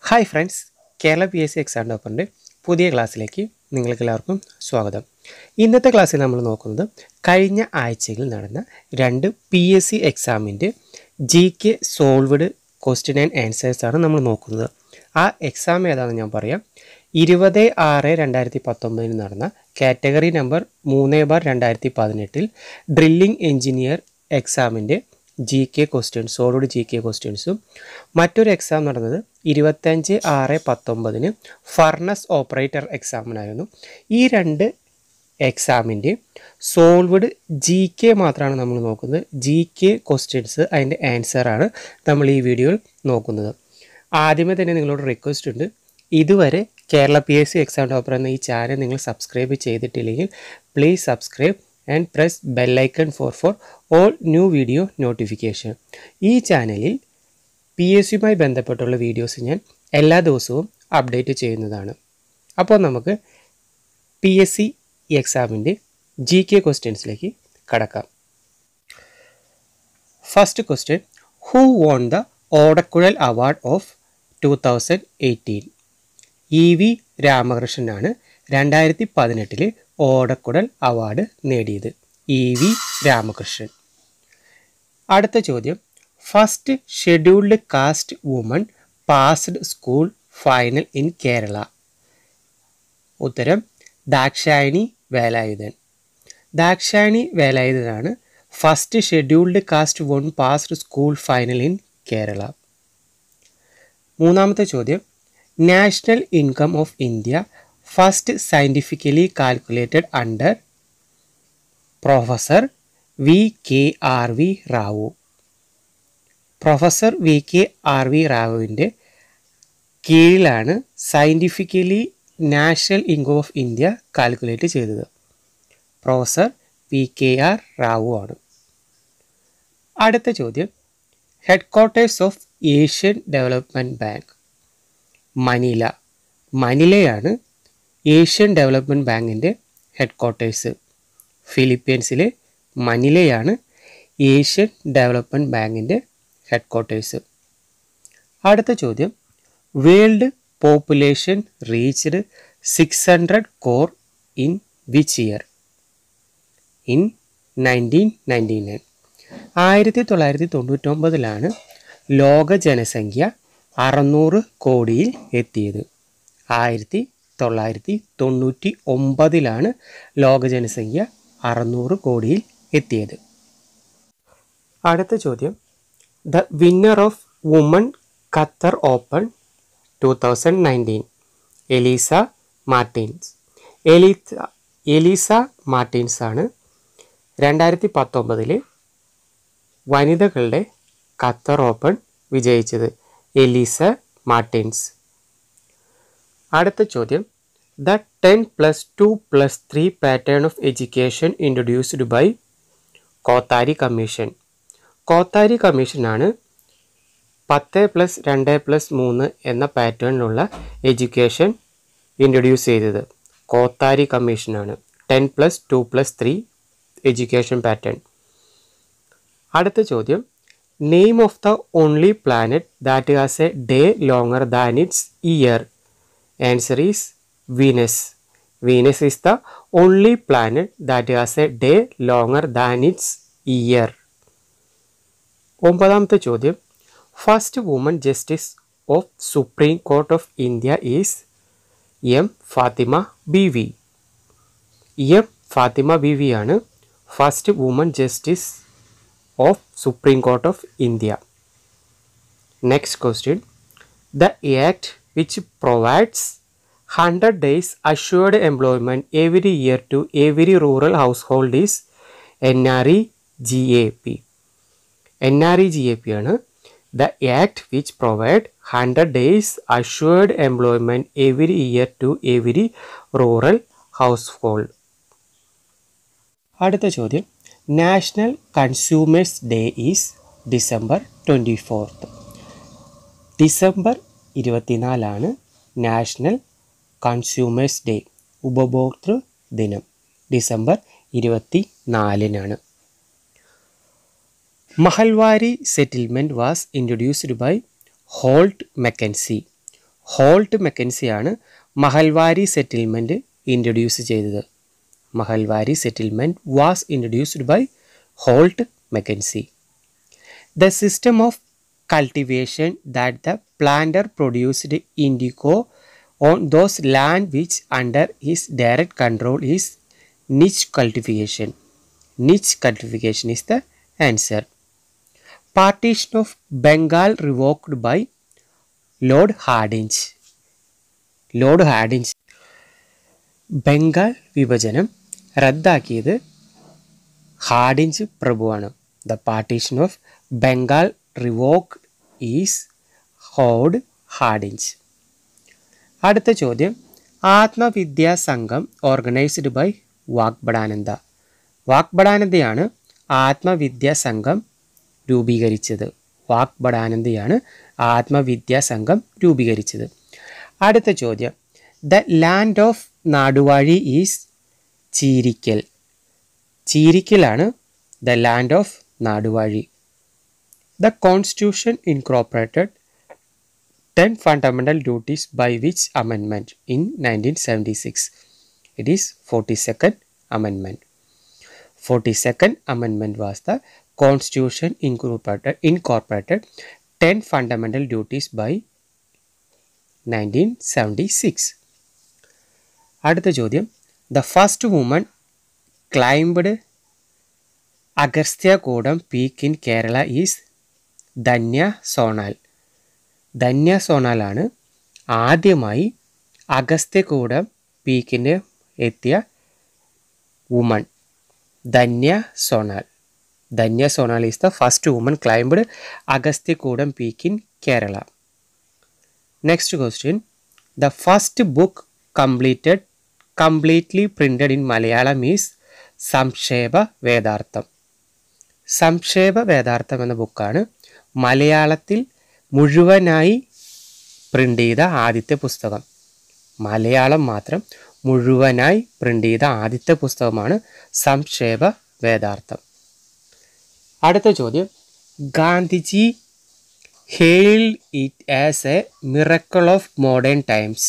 Hi friends, Kerala PSC exam ടോപ്പറിൻ്റെ പുതിയ ക്ലാസ്സിലേക്ക് നിങ്ങൾക്കെല്ലാവർക്കും സ്വാഗതം. ഇന്നത്തെ ക്ലാസ്സിൽ നമ്മൾ നോക്കുന്നത് കഴിഞ്ഞ ആഴ്ചയിൽ നടന്ന 2 PSC എക്സാമിൻ്റെ GK സോൾവ്ഡ് ക്വസ്റ്റ്യൻ ആൻഡ് ആൻസേഴ്സാണ് നമ്മൾ നോക്കുന്നത്. ആ എക്സാം ഏതാണെന്ന് ഞാൻ പറയാം. 20/6/2019 നടന്ന കാറ്റഗറി നമ്പർ 3/2018 ഡ്രില്ലിംഗ് എഞ്ചിനീയർ എക്സാമിൻ്റെ GK ക്വസ്റ്റ്യൻസ്, സോൾവ്ഡ് GK ക്വസ്റ്റ്യൻസും മറ്റൊരു എക്സാം നടന്നത് 25/6/19 ഫർണസ് ഓപ്പറേറ്റർ എക്സാമിനായിരുന്നു. ഈ 2 എക്സാമിൻ്റെ സോൾവ്ഡ് GK മാത്രമാണ് നമ്മൾ നോക്കുന്നത്. GK ക്വസ്റ്റ്യൻസ് അതിൻ്റെ ആൻസറാണ് നമ്മൾ ഈ വീഡിയോയിൽ നോക്കുന്നത്. ആദ്യമേ തന്നെ നിങ്ങളോട് റിക്വസ്റ്റ് ഉണ്ട്, ഇതുവരെ കേരള PSC എക്സാം ടോപ്പർ എന്ന ഈ ചാനൽ നിങ്ങൾ സബ്സ്ക്രൈബ് ചെയ്തിട്ടില്ലെങ്കിൽ please subscribe and press bell icon for all new video notification. ഈ ചാനലിൽ PSCയുമായി ബന്ധപ്പെട്ടുള്ള വീഡിയോസ് ഞാൻ എല്ലാ ദിവസവും അപ്ഡേറ്റ് ചെയ്യുന്നതാണ്. അപ്പോൾ നമുക്ക് PSC എക്സാമിൻ്റെ GK ക്വസ്റ്റ്യൻസിലേക്ക് കടക്കാം. First question, who won the Odakkuzhal award of 2018? EV രാമകൃഷ്ണനാണ് 2018 ഓടക്കുഴൽ അവാർഡ് നേടിയത്. EV രാമകൃഷ്ണൻ. അടുത്ത ചോദ്യം, first scheduled caste woman passed school final in Kerala. ഉത്തരം ദാക്ഷായണി വേലായുധൻ. ദാക്ഷായണി വേലായുധനാണ് first scheduled caste woman passed school final in Kerala. മൂന്നാമത്തെ ചോദ്യം, national income of India first scientifically calculated under professor VKRV Rao. Professor VKRV റാവുവിൻ്റെ കീഴിലാണ് scientifically national income of India calculate ചെയ്തത്. Professor VKR Rao ആണ്. അടുത്ത ചോദ്യം, headquarters of Asian development bank. മനിലയാണ് Asian development ബാങ്കിൻ്റെ ഹെഡ്ക്വാർട്ടേഴ്സ്. ഫിലിപ്പീൻസിലെ മനിലയാണ് ഏഷ്യൻ ഡെവലപ്മെൻറ്റ് ബാങ്കിൻ്റെ ഹെഡ്ക്വാർട്ടേഴ്സ്. അടുത്ത ചോദ്യം, world population reached 600 crore in which year? In 1999. 1999 ലോക ജനസംഖ്യ 600 കോടിയിൽ എത്തിയത്. 1999 ലോക ജനസംഖ്യ 600 കോടിയിൽ എത്തിയത്. അടുത്ത ചോദ്യം, the winner of woman Qatar open 2019? Elise Mertens ആണ് 2019 വനിതകളുടെ ഖത്തർ ഓപ്പൺ വിജയിച്ചത്. Elise Mertens. അടുത്ത ചോദ്യം, the 10+2+3 pattern of education introduced by Kothari commission. Kothari കമ്മീഷനാണ് 10+2+3 എന്ന പാറ്റേണിലുള്ള എഡ്യൂക്കേഷൻ ഇൻട്രൊഡ്യൂസ് ചെയ്തത്. കോത്താരി കമ്മീഷനാണ് 10+2+3 എഡ്യൂക്കേഷൻ പാറ്റേൺ. അടുത്ത ചോദ്യം, name of the only planet that has a day longer than its year. Answer is Venus. Venus is the only planet that has a day longer than its year. 9ാമത്തെ ചോദ്യം, first woman justice of supreme court of India is M. Fathima Beevi. M. Fathima Beevi ആണ് first woman justice of supreme court of India. Next question, the act which provides 100 days assured employment every year to every rural household is NREGAP. NREGAP ആണ് the act which provide 100 days assured employment every year to every rural household. അടുത്ത ചോദ്യം, national consumers day is December 24. December 24 national consumers day, ഉപഭോക്തൃ ദിനം. December 24. Mahalwari settlement was introduced by Holt Mackenzie. Holt മെക്കൻസിയാണ് Mahalwari settlement introduce ചെയ്തത്. Mahalwari settlement was introduced by Holt Mackenzie. The system of cultivation that the planter produced indigo on those land which under his direct control is niche cultivation. Niche cultivation is the answer. Partition of Bengal revoked by Lord Hardinge. Lord Hardinge Bengal വിഭജനം റദ്ദാക്കിയത് Hardinge പ്രഭുവാണ്. The partition of Bengal revoked is lord Hardinge. അടുത്ത ചോദ്യം, Atmavidya Sangham organised by Vagbhatananda. വാഗ്ബടാനന്ദയാണ് ആത്മവിദ്യാ സംഘം രൂപീകരിച്ചത്. വാഗ്ബടാനന്ദയാണ് ആത്മവിദ്യാ സംഘം രൂപീകരിച്ചത്. അടുത്ത ചോദ്യം, the land of Naduvazhi is Cheerikkal. ചീരിക്കലാണ് the land of Naduvazhi. The Constitution incorporated 10 fundamental duties by which amendment in 1976? It is 42nd Amendment. 42nd Amendment was the Constitution incorporated 10 fundamental duties by 1976. അടുത്ത ചോദ്യം, the first woman climbed Agastyakodam peak in Kerala is Dhanya Sonal. Dhanya സോണാലാണ് ആദ്യമായി അഗസ്ത്യകൂടം പീക്കിന് എത്തിയ woman. Dhanya Sonal. Dhanya Sonal is the first woman climbed Agasthyakoodam peak in Kerala. Next question, the first book completely printed in Malayalam is Samkshepa Vedartham. Samkshepa Vedartham എന്ന ബുക്കാണ് മലയാളത്തിൽ മുഴുവനായി print ചെയ്ത ആദ്യത്തെ പുസ്തകം. മലയാളം മാത്രം മുഴുവനായി പ്രിൻ്റ് ചെയ്ത ആദ്യത്തെ പുസ്തകമാണ് സംക്ഷേപ വേദാർത്ഥം. അടുത്ത ചോദ്യം, Gandhiji hailed it as a miracle of modern times.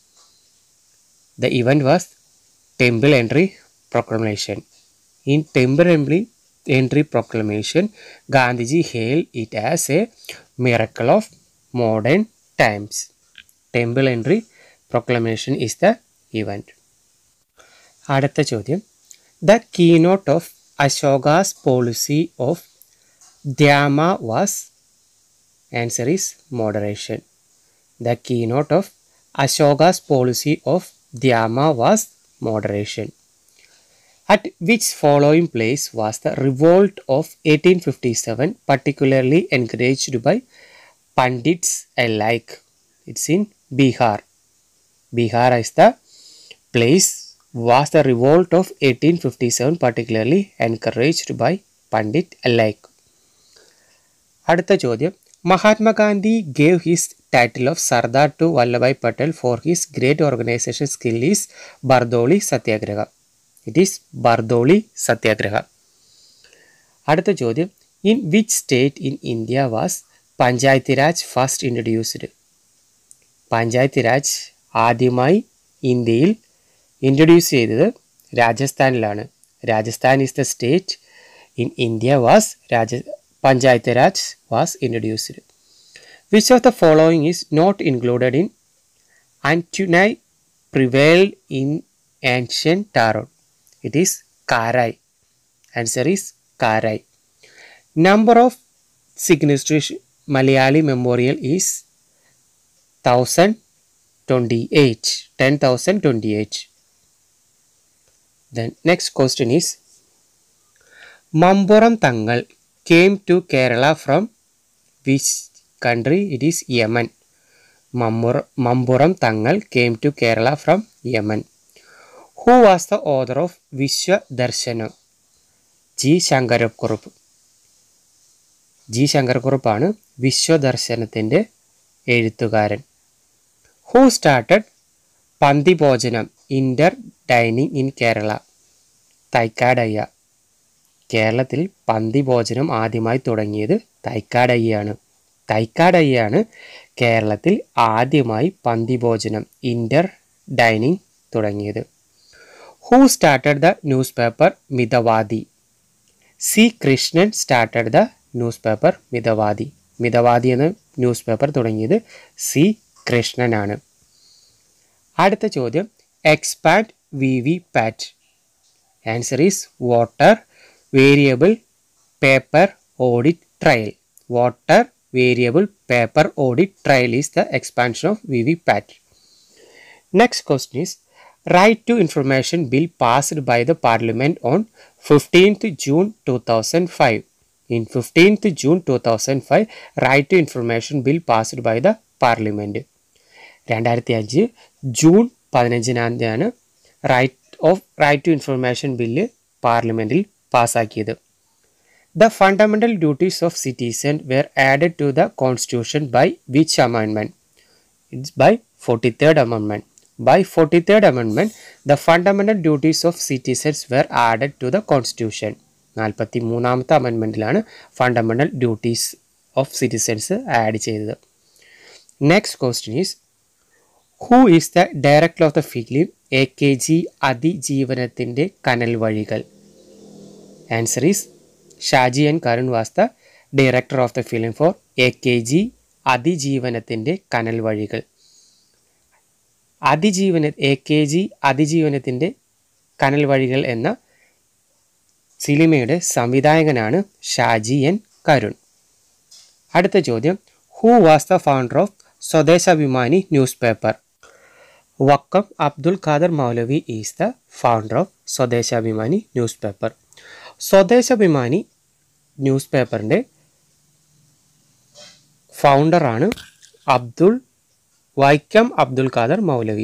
The event was Temple Entry Proclamation. In Temple Entry Proclamation, Gandhiji hailed it as a miracle of modern times. Temple Entry Proclamation is the event. അടുത്ത ചോദ്യം, the keynote of Ashoka's policy of Dhyama was, answer is moderation. The keynote of Ashoka's policy of Dhyama was moderation. At which following place was the revolt of 1857 particularly encouraged by Pandits alike? It's in Bihar. Bihar is the place was the revolt of 1857 particularly encouraged by Pandit alike. അടുത്ത ചോദ്യം, Mahatma Gandhi gave his title of Sardar to Vallabhbhai Patel for his great organization skill is Bardoli Satyagraha. It is Bardoli Satyagraha. അടുത്ത ചോദ്യം, in which state in India was Panchayati Raj first introduced? Panchayat Raj ആദ്യമായി ഇന്ത്യയിൽ introduce ചെയ്തത് രാജസ്ഥാനിലാണ്. Rajasthan is the state in India was Panchayati Raj was introduced. Which of the following is not included in Antonomy prevailed in ancient Tarot? It is Karai. Answer is Karai. Number of signatories Malayali Memorial is 1028. Then next question is, Mampuram Tangal came to Kerala from which country? It is Yemen. Mampuram Tangal came to Kerala from Yemen. Who was the author of Vishwa Darshanam? G. Shankarapkurup. G. Shankarapkurup ആണ് വിശ്വദർശനത്തിൻ്റെ എഴുത്തുകാരൻ. Who started Panthi Bhojanam Inter Dining in Kerala? Thycaud Ayya. കേരളത്തിൽ പന്തി ഭോജനം ആദ്യമായി തുടങ്ങിയത് തൈക്കാടയ്യാണ്. തൈക്കാടയ്യാണ് കേരളത്തിൽ ആദ്യമായി പന്തിഭോജനം ഇൻ്റർ ഡൈനിങ് തുടങ്ങിയത്? Who started the newspaper Mithavadi? C Krishnan started the newspaper Mithavadi. Mithavadi എന്ന ന്യൂസ് പേപ്പർ തുടങ്ങിയത് സി കൃഷ്ണനാണ്. അടുത്ത ചോദ്യം, expand V V PAT. Answer is water variable paper audit trail. Water variable paper audit trail is the expansion of V V PAT. Next question is right to information bill passed by the parliament on 15th June 2005. In 15th June 2005, right to information bill passed by the parliament. 2005 June 15 right to information bill പാർലമെൻറ്റിൽ പാസ്സാക്കിയത്. The fundamental duties of citizens were added to the Constitution by which amendment? It's by 43rd Amendment. By 43rd Amendment, the fundamental duties of citizens were added to the Constitution. 43ാമത്തെ അമെൻമെൻറ്റിലാണ് fundamental duties of citizens add ചെയ്തത്. Next question is who is the director of the film AKG അതിജീവനത്തിൻ്റെ കനൽ വഴികൾ? Answer is Shaji N Karun was the director of the film for AKG അതിജീവനത്തിൻ്റെ കനൽ വഴികൾ. AKG അതിജീവനത്തിൻ്റെ കനൽ വഴികൾ എന്ന സിനിമയുടെ സംവിധായകനാണ് ഷാജി എൻ കരുൺ. അടുത്ത ചോദ്യം, who was the founder of Swadeshabhimani newspaper? Vakkom Abdul Khader Moulavi is the founder of Swadeshabhimani newspaper. Swadeshabhimani news പേപ്പറിൻ്റെ ഫൗണ്ടറാണ് Vaikom Abdul Khader Moulavi.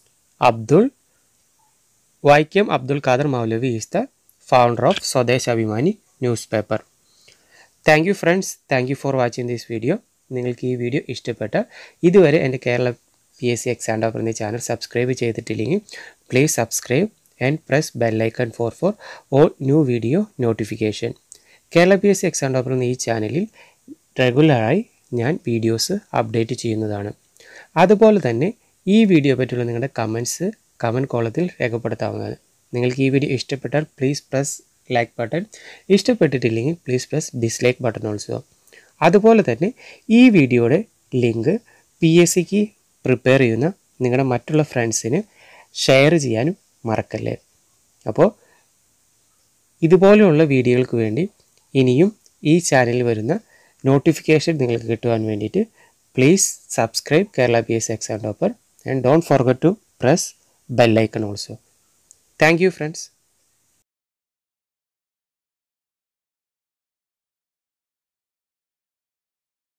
Vaikom Abdul Khader Moulavi is the founder of Swadeshabhimani newspaper. Thank you friends, thank you for watching this video. നിങ്ങൾക്ക് ഈ വീഡിയോ ഇഷ്ടപ്പെട്ട ഇതുവരെ എൻ്റെ Kerala PSC exam topper എന്ന channel subscribe ചെയ്തിട്ടില്ലെങ്കിൽ please subscribe and press bell icon for all new video notification. Kerala PSC exam topper എന്ന ഈ ചാനലിൽ റെഗുലറായി ഞാൻ വീഡിയോസ് അപ്ഡേറ്റ് ചെയ്യുന്നതാണ്. അതുപോലെ തന്നെ ഈ വീഡിയോ പറ്റിയുള്ള നിങ്ങളുടെ കമൻറ്റ് കോളത്തിൽ രേഖപ്പെടുത്താവുന്നതാണ്. നിങ്ങൾക്ക് ഈ വീഡിയോ ഇഷ്ടപ്പെട്ടാൽ പ്ലീസ് പ്രസ് ലൈക്ക് ബട്ടൺ, ഇഷ്ടപ്പെട്ടിട്ടില്ലെങ്കിൽ please press dislike button also. അതുപോലെ തന്നെ ഈ വീഡിയോയുടെ ലിങ്ക് PSCക്ക് പ്രിപ്പയർ ചെയ്യുന്ന നിങ്ങളുടെ മറ്റുള്ള ഫ്രണ്ട്സിന് ഷെയർ ചെയ്യാനും മറക്കല്ലേ. അപ്പോൾ ഇതുപോലെയുള്ള വീഡിയോകൾക്ക് വേണ്ടി ഇനിയും ഈ ചാനലിൽ വരുന്ന നോട്ടിഫിക്കേഷൻ നിങ്ങൾക്ക് കിട്ടുവാൻ വേണ്ടിയിട്ട് please subscribe Kerala PSC exam topper and don't forget to press bell icon also. Thank you friends.